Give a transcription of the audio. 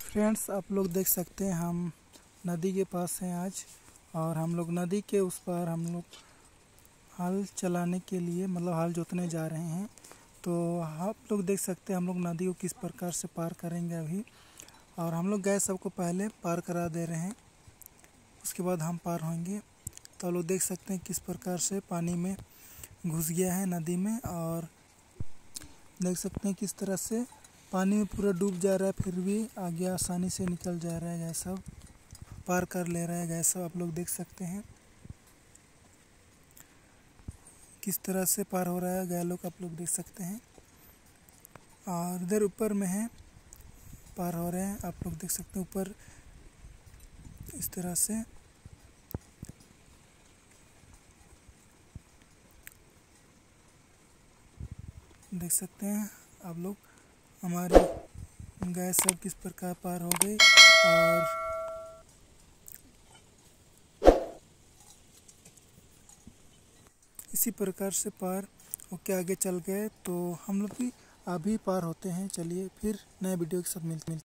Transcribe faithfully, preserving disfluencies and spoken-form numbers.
Friends, आप लोग देख सकते हैं हम नदी के पास हैं आज, और हम लोग नदी के उस पार हम लोग हल चलाने के लिए मतलब हल जोतने जा रहे हैं। तो आप लोग देख सकते हैं हम लोग नदी को किस प्रकार से पार करेंगे अभी। और हम लोग गए सबको पहले पार करा दे रहे हैं, उसके बाद हम पार होंगे। तो आप लोग देख सकते हैं किस प्रकार से पानी में घुस गया है नदी में, और देख सकते हैं किस तरह से पानी में पूरा डूब जा रहा है, फिर भी आगे आसानी से निकल जा रहा है। गैस सब पार कर ले रहा है। गैस सब आप लोग देख सकते हैं किस तरह से पार हो रहा है गया लोग, आप लोग देख सकते हैं। और इधर ऊपर में है, पार हो रहे हैं, आप लोग देख सकते हैं ऊपर इस तरह से। देख सकते हैं आप लोग हमारी गैस सब किस प्रकार पार हो गई, और इसी प्रकार से पार होके आगे चल गए। तो हम लोग भी अभी पार होते हैं। चलिए फिर नए वीडियो के साथ मिलते हैं।